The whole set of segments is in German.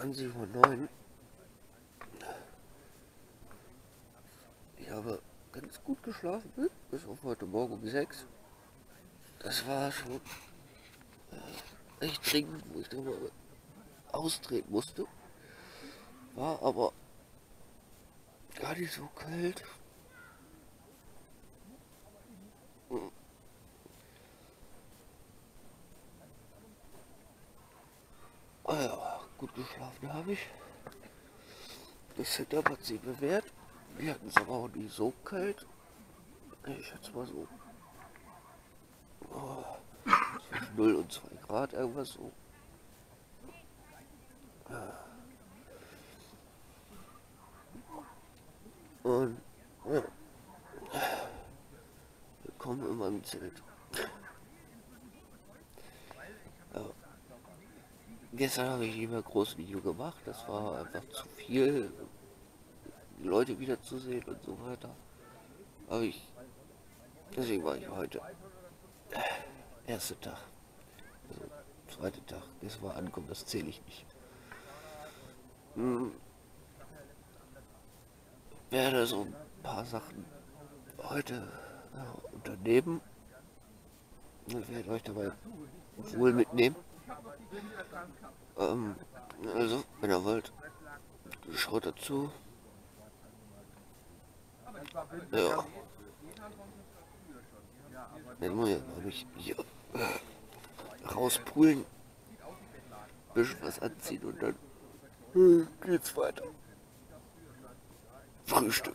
20:09 Uhr. Ich habe ganz gut geschlafen, bis auf heute Morgen um 6. Das war schon echt dringend, wo ich darüber austreten musste. War aber gar nicht so kalt. Ja, gut geschlafen habe ich. Das Setup hat sich bewährt. Wir hatten es aber auch nicht so kalt. Ich schätze mal so zwischen 0 und 2 Grad, irgendwas so. Und ja, willkommen in meinem Zelt. Ja. Gestern habe ich nicht mehr groß Video gemacht, das war einfach zu viel, die Leute wiederzusehen und so weiter. Aber deswegen war ich heute erster Tag, also zweiter Tag, das war ankommen, das zähle ich nicht. Werde so ein paar Sachen heute unternehmen und werde euch dabei wohl mitnehmen. Also, wenn ihr wollt, schaut dazu. Ja. Dann muss ich, glaube ich, hier rauspulen, ein bisschen was anziehen und dann geht's weiter. Frühstück.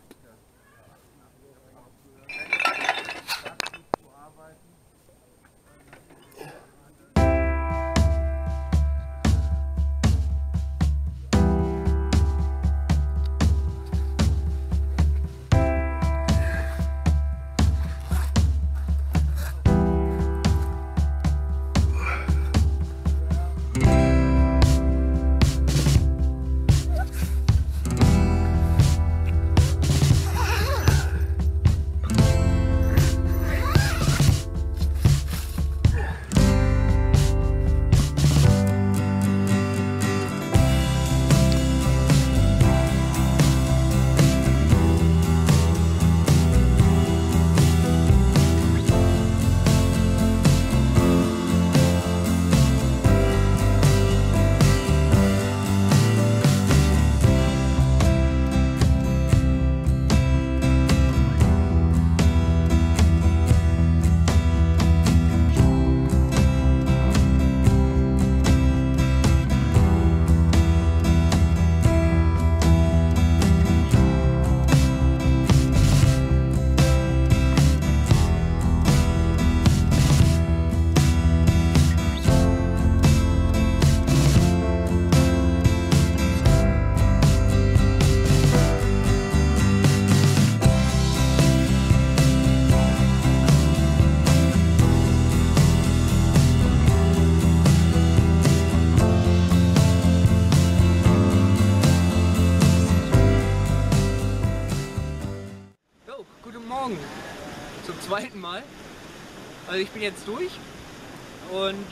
Zum zweiten Mal. Also ich bin jetzt durch und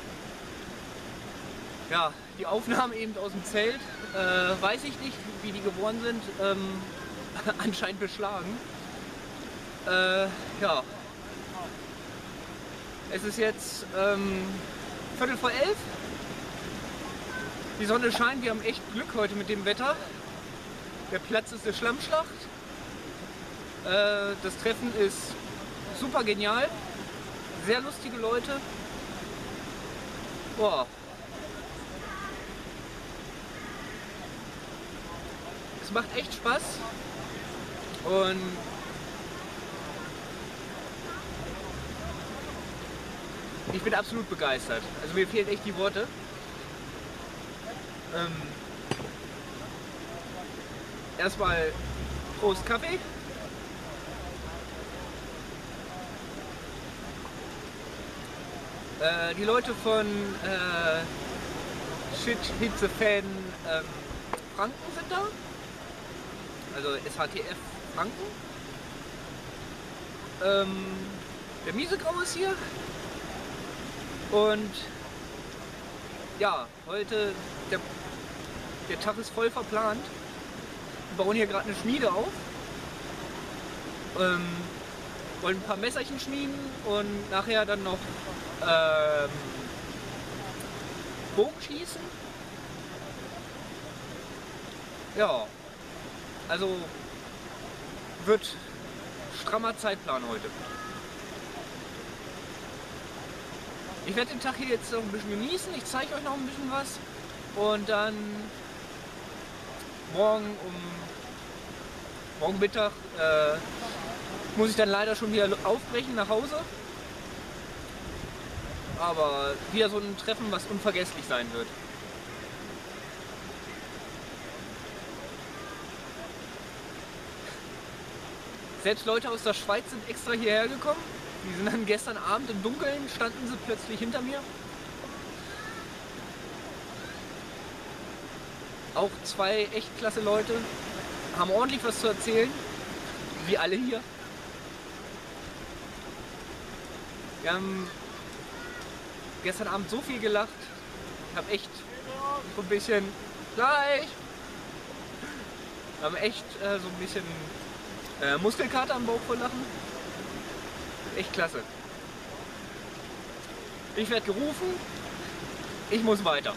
ja, die Aufnahmen eben aus dem Zelt, weiß ich nicht, wie die geworden sind, anscheinend beschlagen. Ja, es ist jetzt 11:15. Die Sonne scheint, wir haben echt Glück heute mit dem Wetter. Der Platz ist eine Schlammschlacht. Das Treffen ist super genial, sehr lustige Leute. Boah. Es macht echt Spaß und ich bin absolut begeistert. Also mir fehlen echt die Worte. Erstmal Prost Kaffee. Die Leute von Shit Hitze Fan Franken sind da, also SHTF Franken. Der Miesegrau ist hier und ja, heute Der Tag ist voll verplant. Wir bauen hier gerade eine Schmiede auf. Wollen ein paar Messerchen schmieden und nachher dann noch Bogenschießen. Ja, also wird strammer Zeitplan heute. Ich werde den Tag hier jetzt noch ein bisschen genießen, ich zeige euch noch ein bisschen was und dann morgen Mittag muss ich dann leider schon wieder aufbrechen nach Hause. Aber wieder so ein Treffen, was unvergesslich sein wird. Selbst Leute aus der Schweiz sind extra hierher gekommen. Die sind dann gestern Abend im Dunkeln, standen sie plötzlich hinter mir. Auch zwei echt klasse Leute, haben ordentlich was zu erzählen, wie alle hier. Wir haben gestern Abend so viel gelacht, ich habe echt so ein bisschen, gleich, wir haben echt so ein bisschen Muskelkater am Bauch vor Lachen. Echt klasse. Ich werde gerufen, ich muss weiter.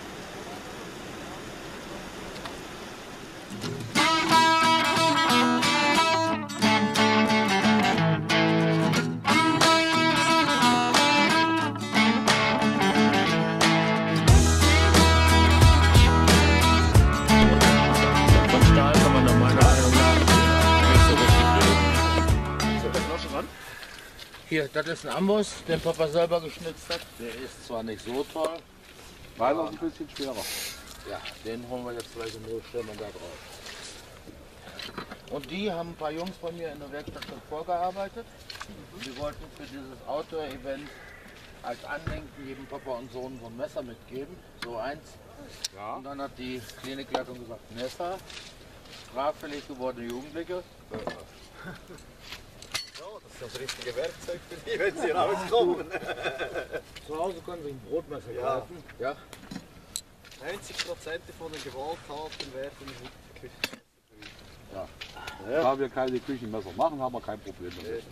Hier, das ist ein Amboss, den Papa selber geschnitzt hat. Der ist zwar nicht so toll, Weil auch ein bisschen schwerer. ja, den holen wir jetzt vielleicht und stellen wir da drauf. Und die haben ein paar Jungs von mir in der Werkstatt schon vorgearbeitet. Die wollten für dieses Outdoor-Event als Andenken jedem Papa und Sohn so ein Messer mitgeben, so eins. Ja. Und dann hat die Klinikleitung gesagt, Messer, straffällig gewordene Jugendliche. Das richtige Werkzeug für die, wenn sie rauskommen. Zu Hause können sie ein Brotmesser Ja. kaufen. Ja. 90% von den Gewalttaten werden in der Küche. Ja. Da wir keine Küchenmesser machen, haben wir kein Problem damit.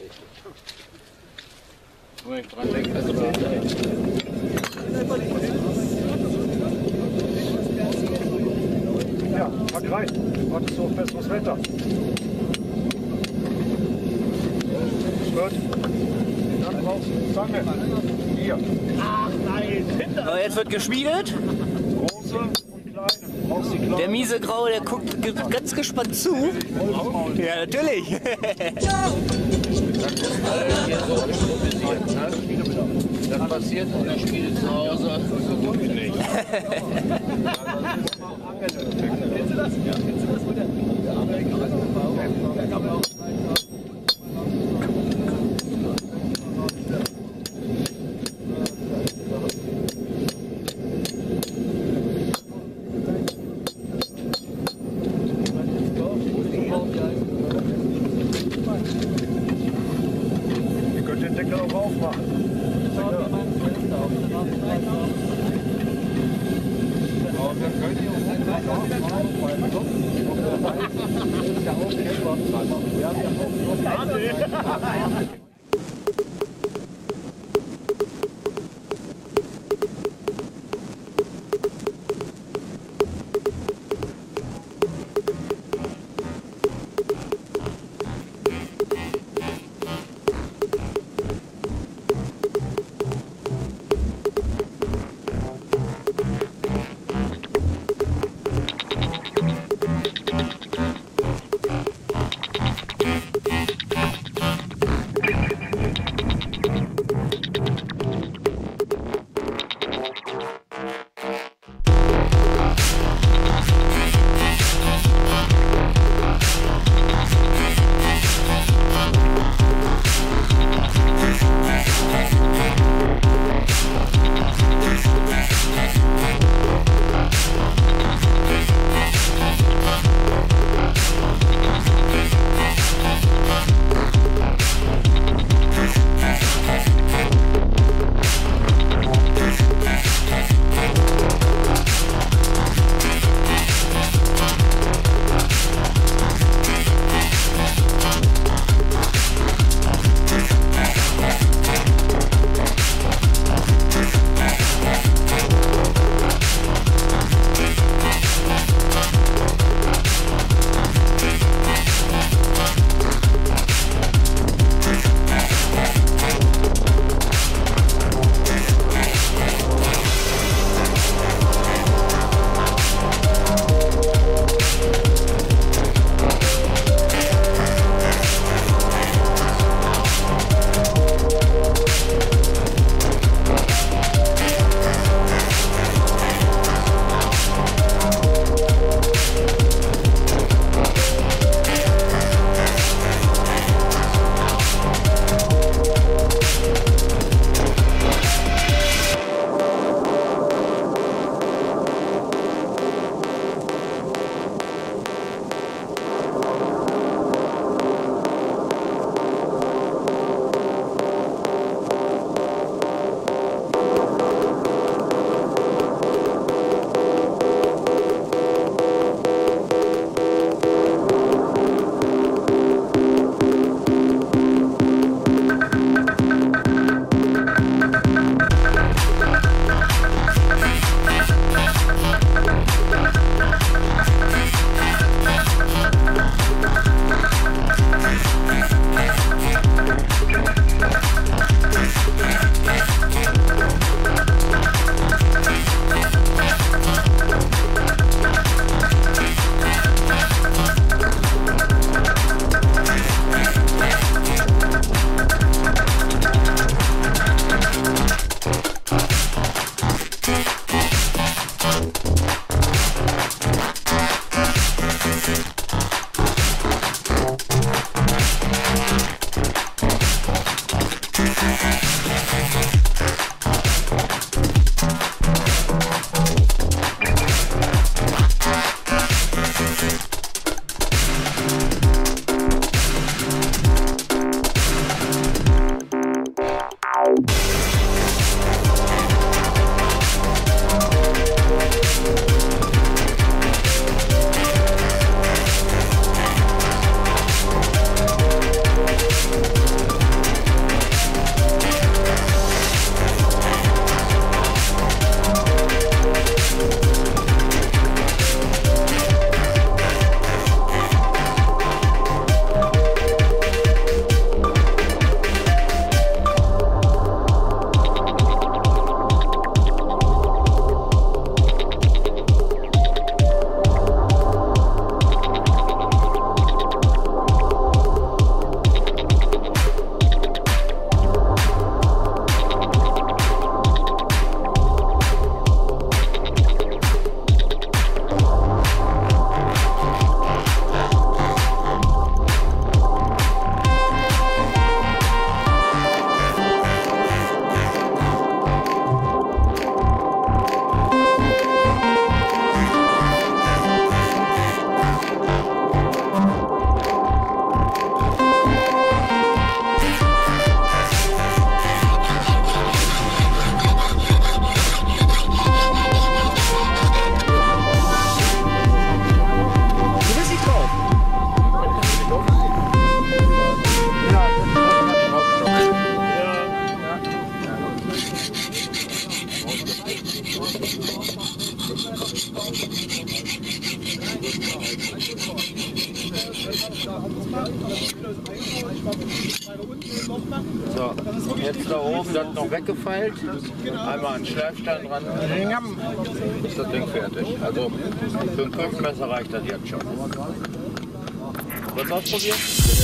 Nur nicht dran denken, dass wir Ja, pack rein. Wartest du auf besseres Wetter. Gut. Dann brauchst du Zange. Hier. So, jetzt wird geschmiedet. Große und kleine. Du brauchst die kleine. Der miese Grau, der guckt ganz gespannt zu. Ja, natürlich. hier so improvisiert. Ne? Das passiert in der Schmiede zu Hause so gut wie nicht. Ihr könnt den Deckel auch aufmachen. So, jetzt da oben das noch weggefeilt, einmal einen Schleifstein dran, ist das Ding fertig. Also für ein Küchenmesser reicht das jetzt schon. Willst du ausprobieren?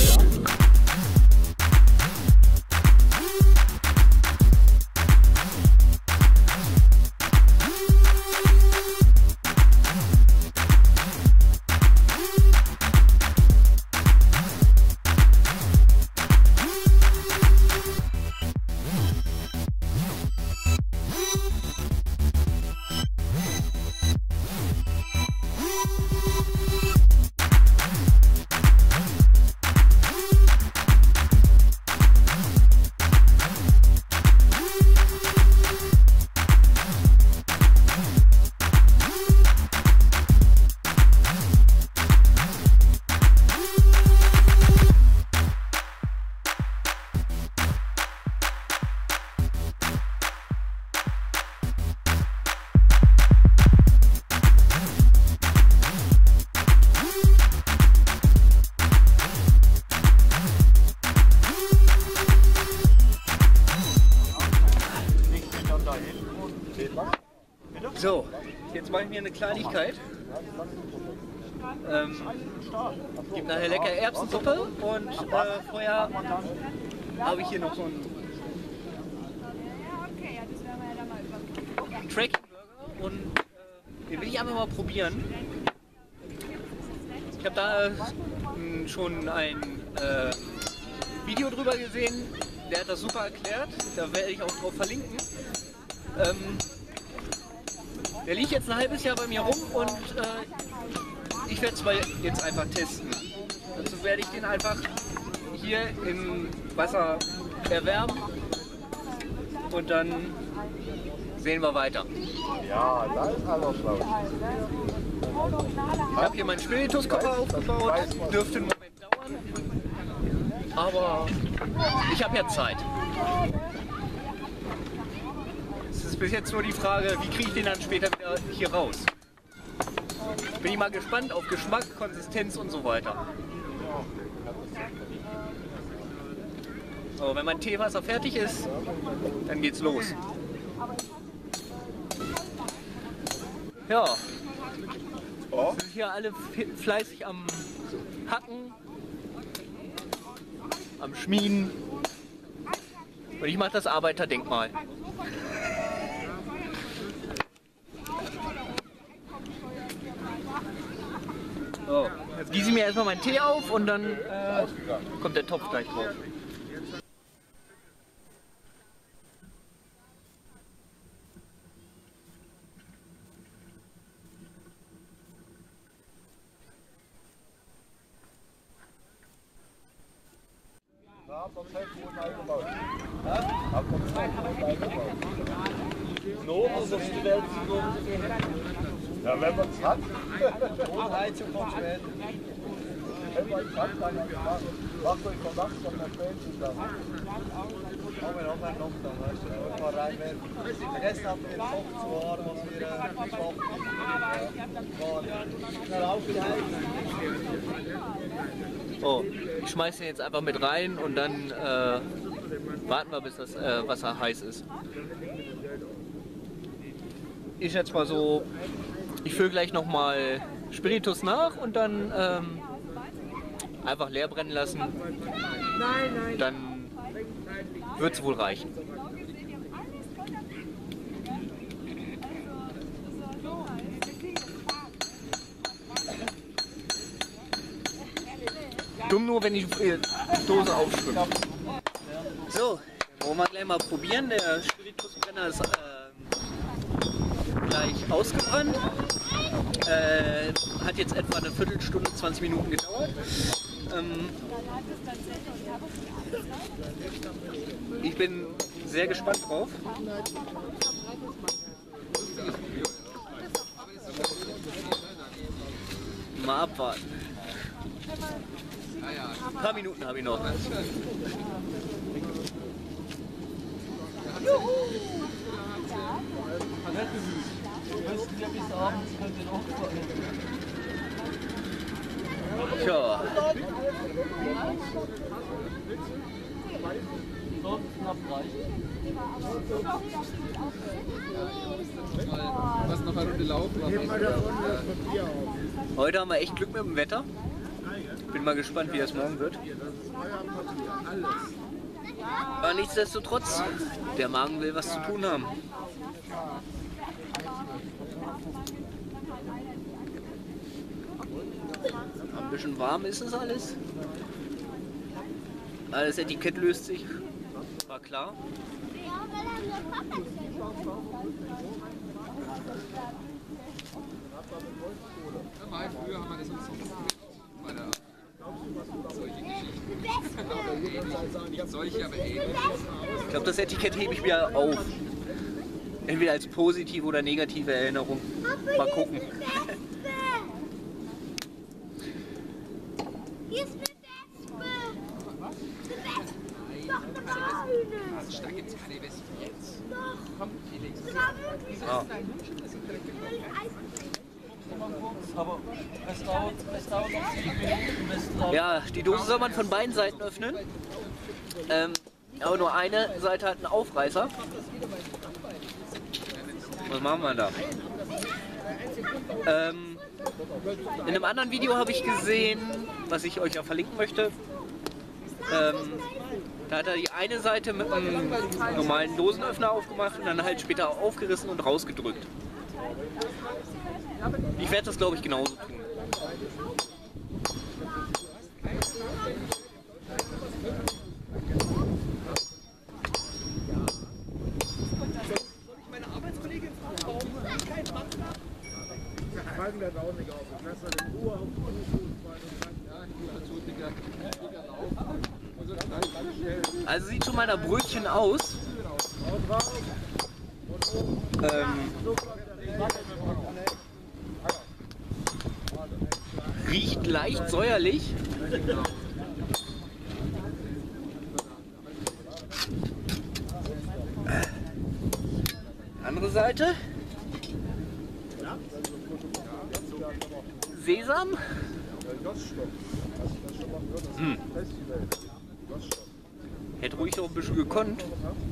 So, jetzt mache ich mir eine Kleinigkeit. Gibt nachher lecker Erbsensuppe und vorher habe ich hier noch so einen Tracking Burger und den will ich einfach mal probieren. Ich habe da schon ein Video drüber gesehen, der hat das super erklärt, da werde ich auch drauf verlinken. Der liegt jetzt ein halbes Jahr bei mir rum und ich werde es mal jetzt einfach testen. Dazu werde ich den einfach hier im Wasser erwärmen und dann sehen wir weiter. Ja, da ist alles schlau. Ich habe hier meinen Spirituskocher aufgebaut, dürfte einen Moment dauern, aber ich habe ja Zeit. Es ist bis jetzt nur die Frage, wie kriege ich den dann später wieder hier raus. Bin ich mal gespannt auf Geschmack, Konsistenz und so weiter. So, wenn mein Teewasser fertig ist, dann geht's los. Ja, sind hier alle fleißig am Hacken, am Schmieden und ich mache das Arbeiterdenkmal. So, jetzt gieße ich mir erstmal meinen Tee auf und dann kommt der Topf gleich drauf. Ja, wenn man es hat. Heizung kommt später. Wenn man es hat, dann macht euch von nachts noch ein Fähnchen da. Haben wir noch da, weißt du, mal reinwerfen. Vergessen haben wir den Topf zu warm, was wir gemacht haben. Schnell aufgeheizt. So, ich schmeiße den jetzt einfach mit rein und dann warten wir, bis das Wasser heiß ist. Ich schätze mal so, ich fülle gleich nochmal Spiritus nach und dann einfach leer brennen lassen. Dann wird es wohl reichen. Dumm nur, wenn die Dose aufschwimmt. So, wollen wir gleich mal probieren. Der Spiritusbrenner ist gleich ausgebrannt. Hat jetzt etwa eine Viertelstunde, 20 Minuten gedauert. Ich bin sehr gespannt drauf. Mal abwarten. Ein paar Minuten habe ich noch. Tja, Was noch eine Runde laufen. Heute haben wir echt Glück mit dem Wetter. Bin mal gespannt, wie das morgen wird. Aber nichtsdestotrotz, der Magen will was zu tun haben. Ein bisschen warm ist es alles. Das Etikett löst sich, war klar. Früher haben wir das uns bei der solche Geschichten. Nicht solche, aber ähnlich. Ich glaube, das Etikett hebe ich wieder auf. Entweder als positive oder negative Erinnerung. Mal gucken. Hier ist eine Wespe. Eine Wespe. Doch, eine Braune. Da gibt es keine Wespen jetzt. Doch. Komm, Felix. Das war wirklich Ah. Ja, die Dose soll man von beiden Seiten öffnen. Aber nur eine Seite hat einen Aufreißer. Was machen wir da? In einem anderen Video habe ich gesehen, was ich euch ja verlinken möchte. Da hat er die eine Seite mit einem normalen Dosenöffner aufgemacht und dann halt später aufgerissen und rausgedrückt. Ich werde das, glaube ich, genauso tun. Also sieht schon mal nach Brötchen aus. Riecht leicht säuerlich. Andere Seite. Sesam. Hätte ruhig noch ein bisschen gekonnt.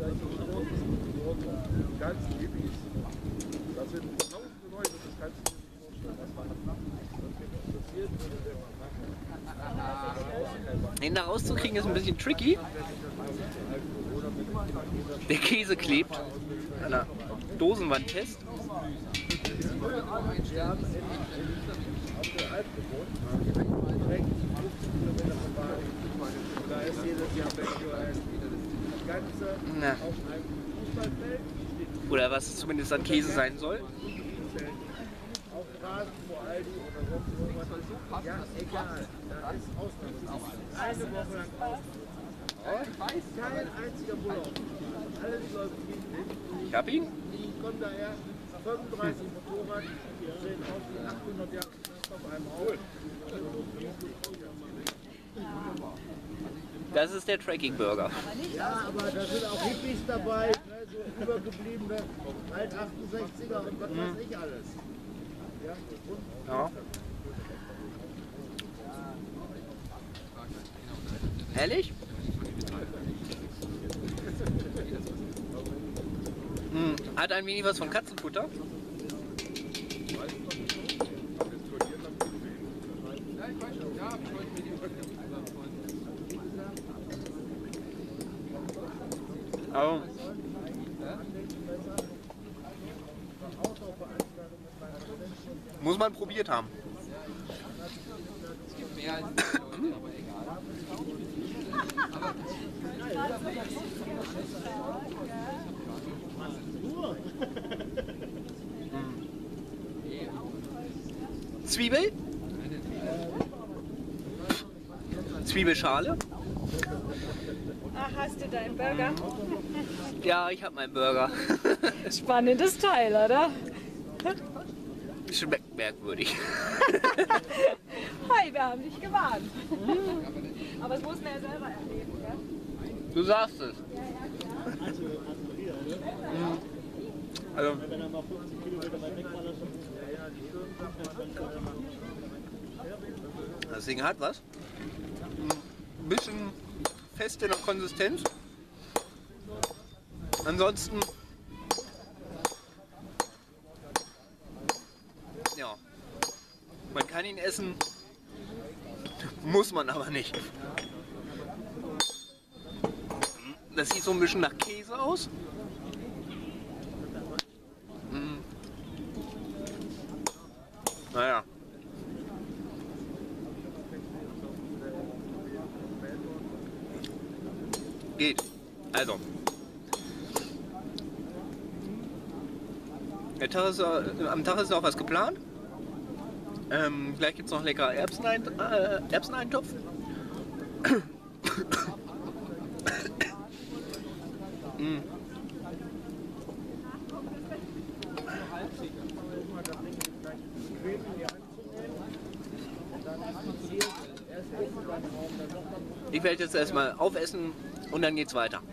Den da rauszukriegen ist ein bisschen tricky. Der Käse klebt an der Dosenwandtest. Na. Oder was es zumindest an Käse sein soll. Ja, egal. Da ist Ausnahme. Eine Woche lang Ausnahme. Kein einziger Urlaub. Alles läuft wie. Ich hab ihn. Ich komme daher, 35 Motorrad, sehen aus wie 800 Jahre auf einem Haus. Das ist der Tracking Burger. Ja, aber da sind auch Hippies dabei, ne, so übergebliebene Alt-68er und was weiß ich alles. Ja, Ja. Ehrlich? Hat ein wenig was von Katzenfutter. Aber muss man probiert haben. Es gibt mehr als aber egal. Zwiebel? Zwiebelschale? Ach, hast du deinen Burger? Ja, ich habe meinen Burger. Spannendes Teil, oder? Schmeckt merkwürdig. Hi, wir haben dich gewarnt. Aber es muss man ja selber erleben, gell? Du sagst es. Also, das Ding hat was. bisschen fest in der Konsistenz. Ansonsten ja, man kann ihn essen, muss man aber nicht. Das sieht so ein bisschen nach Käse aus. Naja. Geht. Also. Am Tag ist auch was geplant. Gleich gibt es noch lecker Erbseneintopf. Ich werde jetzt erstmal aufessen und dann geht's weiter.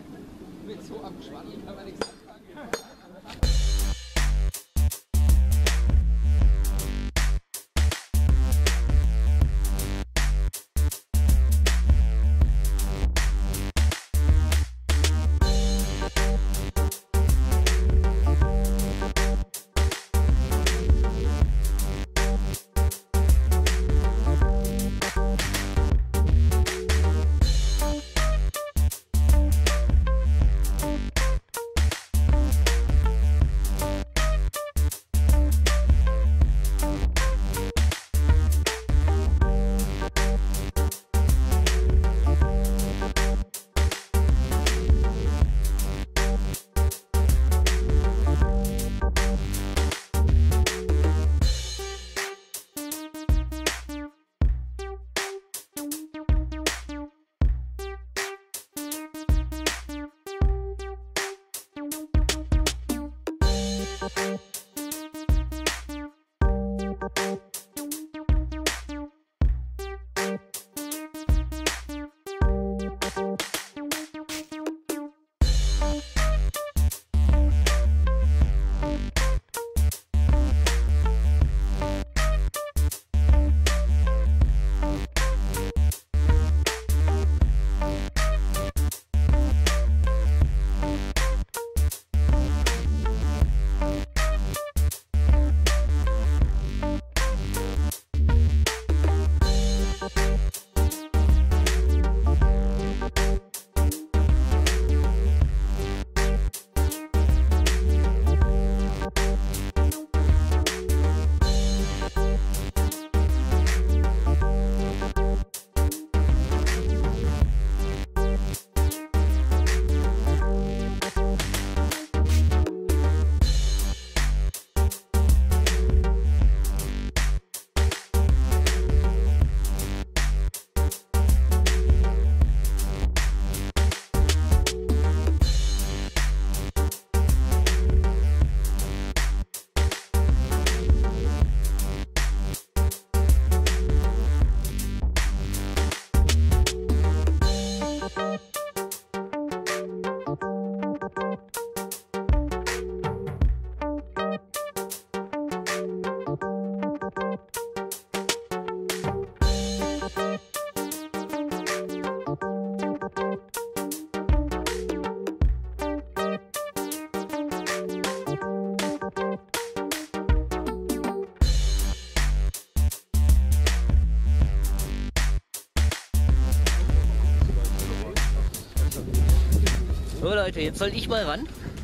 So Leute, jetzt soll ich mal ran.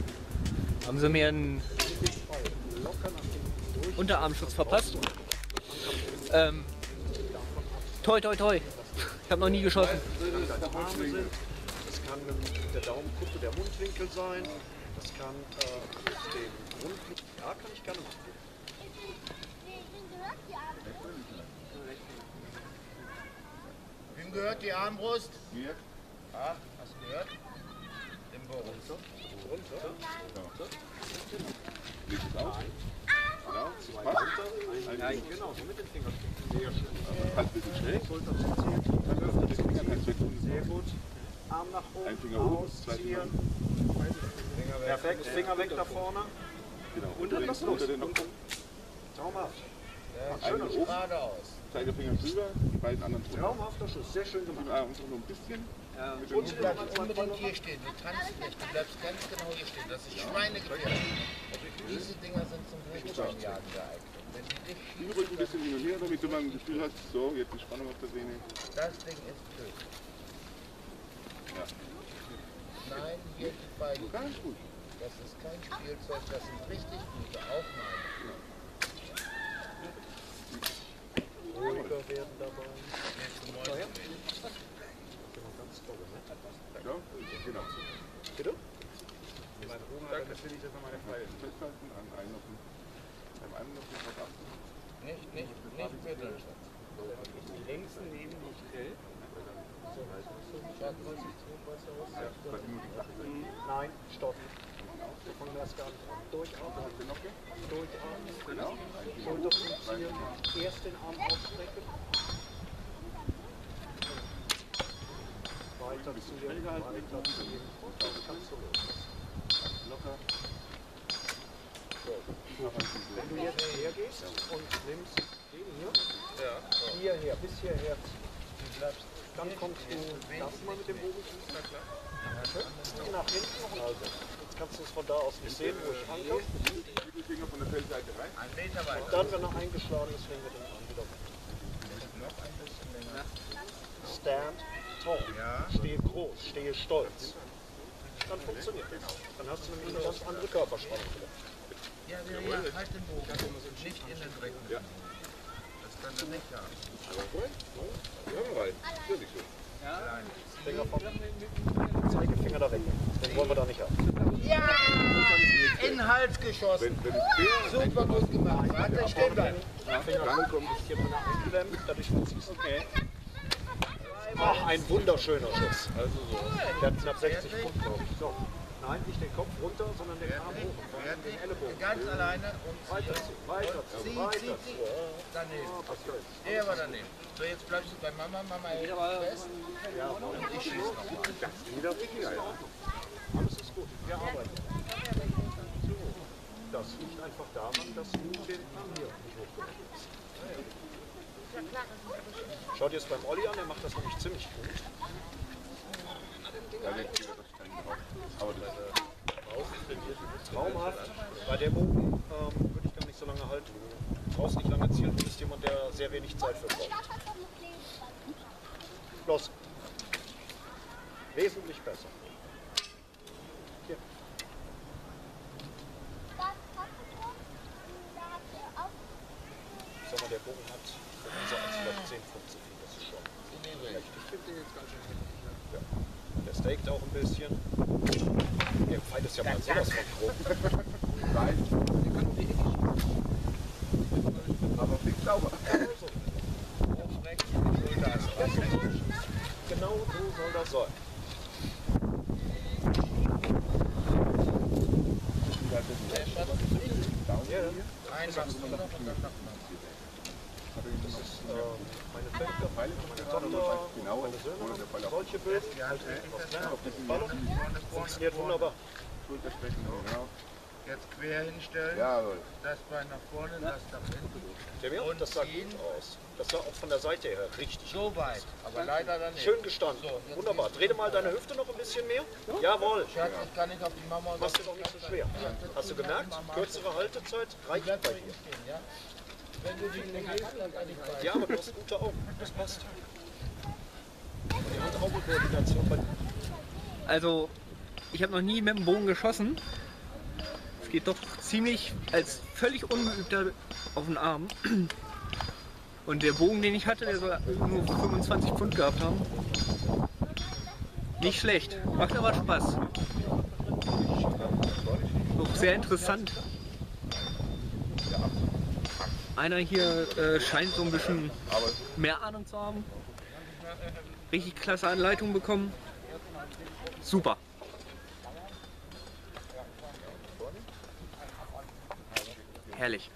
Haben sie mir einen Unterarmschutz verpasst. Toi toi toi. Ich habe noch nie geschossen. Das kann der Daumenkuppe, der Mundwinkel sein. Das kann den Mundwinkel. Ja, kann ich gerne machen. Wem gehört die Armbrust? Mir. Ah, hast du gehört? Dem Boris. Runter. Liegt es auf? Genau, zwei runter. Nein, genau, so mit den Fingern. Sehr schön. Ein bisschen schnell. Schulter fixiert. Dann öffnet den Finger. Sehr gut. Arm nach oben. Ein Finger hoch, zwei Finger. Perfekt, Finger weg da vorne. Genau. Und dann lass los. Unter den Kopf. Traumhaft. Schön hoch. geradeaus. Zeigefinger drüber, die beiden anderen drüber. Traumhafter Schuss, sehr schön gemacht. Einfach nur ein bisschen. Mit dem Du bleibst unbedingt hier stehen, du tanzt nicht, du bleibst ganz genau hier stehen. Das ist schweinegefährlich. Diese Dinger sind zum Wildschweinjagen geeignet. Wenn die dich Spiel ruhig ein bisschen hin und her, damit du mal ein Gefühl hast, so, jetzt die Spannung auf der Sehne. das Ding ist blöd. Ja. Nein, hier die beiden. Ganz gut. Das ist kein Spielzeug, das sind richtig gute Aufnahmen. Ruhiger werden dabei. Ja, genau. Bitte? Das will ich jetzt nochmal festhalten an einem noch. Beim einen noch was achten. Nicht bitte. Links neben dem Grill. Nein, stopp. Wir fangen erst gar nicht an. Durchatmen. Durchatmen. Genau. Schulter fixieren. Erst den Arm ausstrecken. Weiter ziehen. Weiter ziehen. Kannst du los. Locker. Wenn du jetzt hergehst und nimmst den hier, hierher, bis hierher, dann kommst du erstmal mit dem Bogen schießen. Nach hinten, also jetzt kannst du es von da aus nicht sehen, wo ich ankomme. Mittelfinger von der Feldseite rein. Ein Meter weit. Und dann, wenn er eingeschlagen ist, fängt er den an wieder. Noch ein bisschen länger. Stand tall, stehe groß, stehe stolz. Dann funktioniert das. Dann hast du nämlich eine ganz andere Körperspannung wieder. Ja, halt den Bogen. Nicht in den Dreck. Ja. Das kann er nicht haben. Ja, rein. Das ist nicht so. Finger vom Zeigefinger da weg. Den wollen wir da nicht haben. Ja! In den Hals geschossen. Wenn der Super gut gemacht. Warte, stehen bleiben. dann kommt es Hier mal nach eingeklemmt, dadurch verziehst du. Okay. Ach, ein wunderschöner Schuss. also so. Der hat knapp 60 Pfund, glaube ich. So. Nein, nicht den Kopf runter, sondern den Arm hoch. Und dann den Ellenbogen. Ganz alleine und Weiterziehen, weiterziehen, weiterziehen. daneben. Der war daneben. So, jetzt bleibst du bei Mama. Mama hält fest. Ja, Und ich schieße nochmal. Wieder Finger, ja. alles ist gut. Wir arbeiten. Das liegt einfach daran, dass du den Arm hier nicht hochgenommen hast. Schau dir es beim Olli an, der macht das nämlich ziemlich gut. Da legt wieder das Stein drauf. Aber das Traumhaft. Bei der Bogen würde ich gar nicht so lange halten. Du brauchst nicht lange zielen, du bist jemand, der sehr wenig Zeit für braucht. Los. Wesentlich besser. Hier. Sag mal, der Bogen hat für unser Eis vielleicht 10 Pfund zu viel. Das ist schon recht. Ich finde den jetzt ganz schön heftig. Ja. Der steakt auch ein bisschen. Der Pfeil ist ja mal sowas von grob. Nein. Aber nicht sauber. Genau so soll das sein. Ein machst du noch und dann noch mal. Das ist meine Töchter, meine Tochter, meine Söhne, solche Böden. Funktioniert wunderbar. Schulterstrecken, genau. Jetzt quer hinstellen. Jawohl. Das Bein nach vorne, das nach hinten. Der mir das sah gut aus. Das sah auch von der Seite her richtig So weit, aber leider daneben. schön gestanden. So, jetzt Wunderbar. Dreh dir mal deine Hüfte noch ein bisschen mehr. Jawohl. Schatz, ich kann nicht auf die Mama. Machst du doch nicht so schwer. Hast du gemerkt? Kürzere Haltezeit reicht bei dir. Ja? Wenn du die nicht gehst, dann kann ich weiter. Ja, aber du hast gute Augen. Das passt. Die Hand-Auge-Koordination bei dir. Also, ich habe noch nie mit dem Bogen geschossen. Es geht doch ziemlich als völlig ungeübter auf den Arm. Und der Bogen, den ich hatte, der soll nur 25 Pfund gehabt haben. Nicht schlecht, macht aber Spaß. Auch sehr interessant. Einer hier scheint so ein bisschen mehr Ahnung zu haben. Richtig klasse Anleitung bekommen. Super. Herrlich.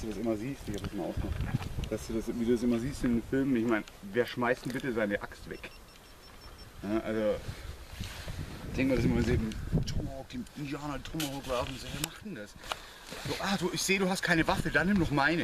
du das immer siehst, ich habe das mal ausgemacht, dass du das, wie du das immer siehst in den Filmen, ich meine, wer schmeißt denn bitte seine Axt weg? Ja, also, ich denke mal, dass immer sehen, Tomahawk, die Indianer Tomahawk werfen, so, wer macht denn das? So, ich sehe, du hast keine Waffe, dann nimm doch meine.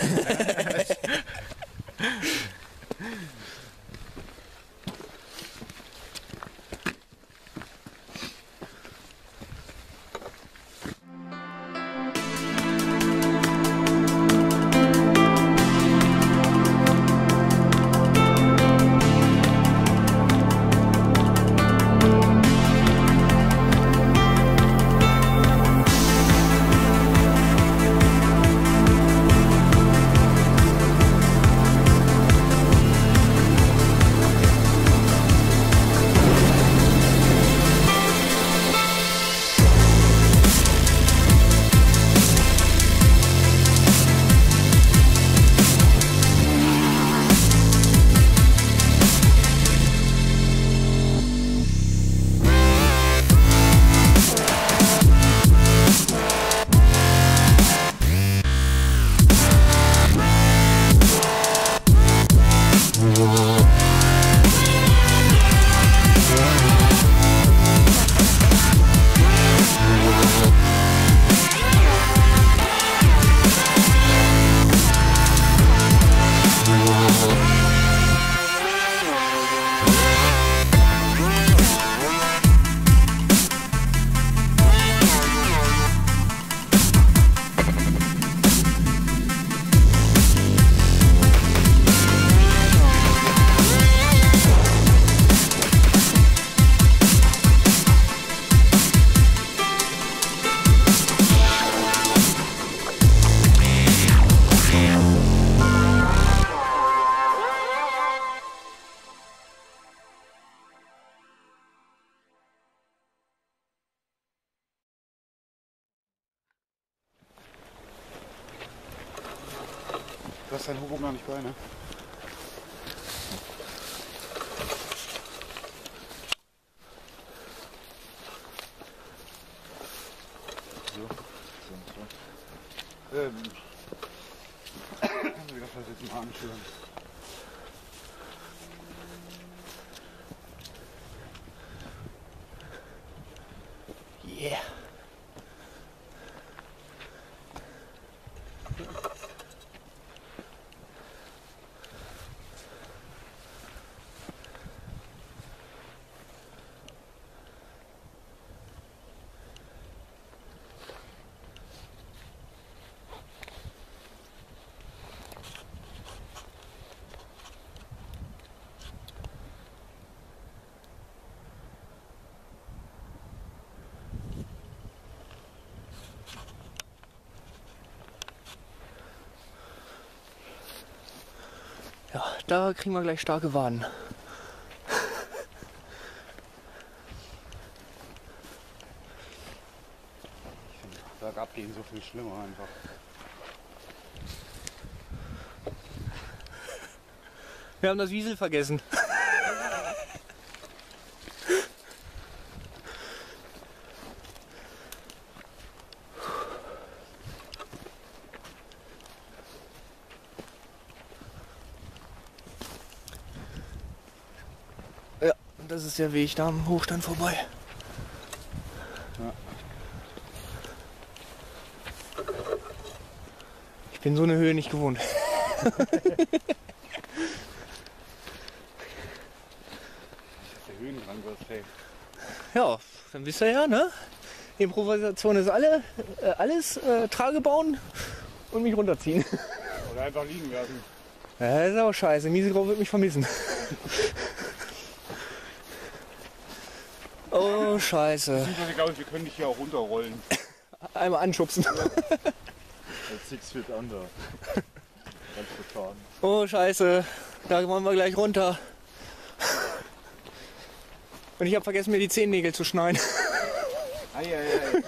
Du hast dein Hobo gar nicht bei, ne? So. Ich das halt jetzt mal anschauen. Yeah. Ja, da kriegen wir gleich starke Waden. Ich finde bergab gehen so viel schlimmer einfach. Wir haben das Wiesel vergessen. Ja, das ist der Weg da am Hochstand vorbei. Ja. Ich bin so eine Höhe nicht gewohnt. Der Höhenrang wird hey. Ja, dann wisst ihr ja, ne? Improvisation ist alles Trage bauen und mich runterziehen. Oder einfach liegen lassen. Ja, das ist auch scheiße. Miesegrau wird mich vermissen. Oh, scheiße. Beziehungsweise glaube ich, wir können dich hier auch runterrollen. Einmal anschubsen. Als 6 Feet under. Ganz gefahren. Oh, scheiße. Da wollen wir gleich runter. Und ich habe vergessen, mir die Zehennägel zu schneiden. Eieiei.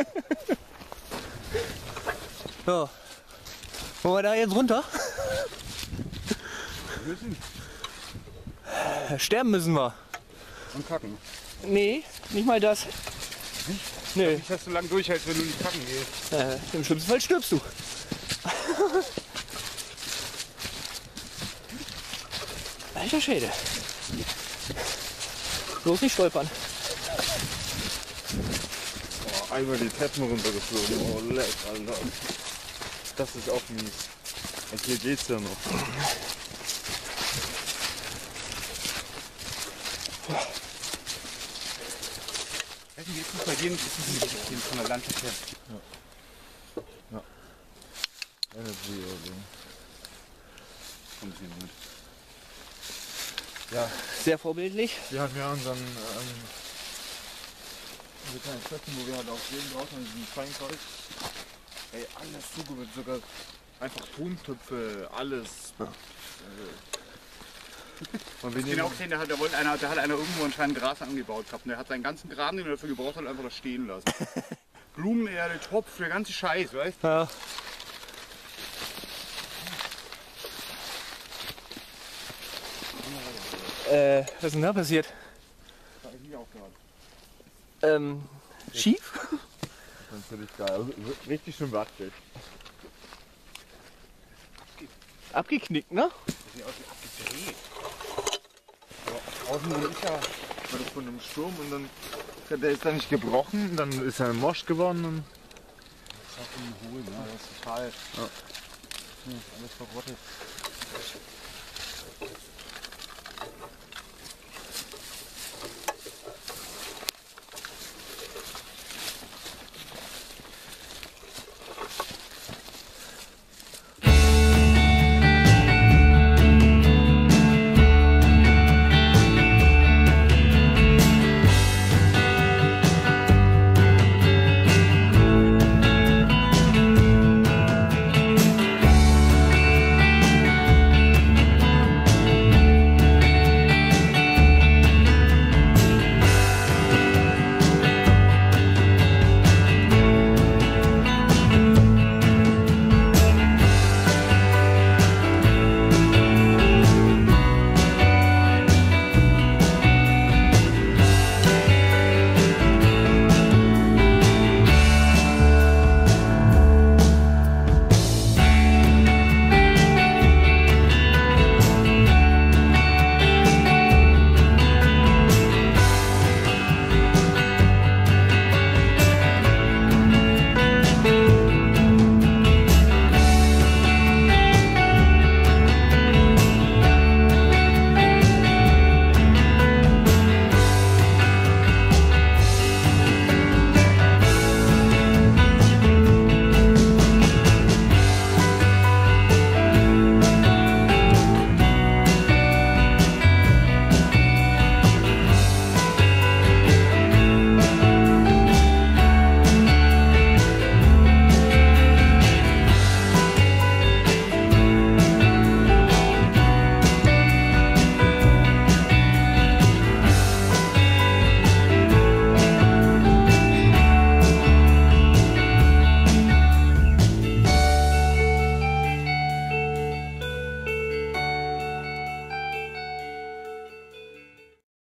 So. Wollen wir da jetzt runter? Sterben müssen wir. Und kacken. Nee, nicht mal das. Nicht? Nö. Nicht, dass du lang durchhältst, wenn du nicht kacken gehst. Im schlimmsten Fall stirbst du. Alter Schäde. Bloß nicht stolpern. Oh, einmal die Treppen runtergeflogen. Oh, leck, Alter. Das ist auch mies. Und hier geht's ja noch. Jetzt ist bei dir ist es von der Landschaft her. Ja. Energy oder so. Kommt hier mit. Ja, Sehr vorbildlich. wir haben ja unseren diese kleinen Treppen, wo wir halt auch sehen draußen in diesem Feinkreis. Ey, alles zugewirkt, sogar einfach Tontöpfe, alles. Und wir Den auch gesehen, da hat einer irgendwo anscheinend Gras angebaut gehabt. Und der hat seinen ganzen Graben, den er dafür gebraucht hat, einfach da stehen lassen. Blumenerde, Topf, der ganze Scheiß, weißt du? Ja. Was ist denn da passiert? Schief? Das ist natürlich geil. Richtig schön wackelig. Abgeknickt, ne? Außen wurde ich ja von einem Sturm und dann der ist dann nicht gebrochen, dann ist er morsch geworden und das ist auch ein Hohl, ne? Das ist total alles verrottet.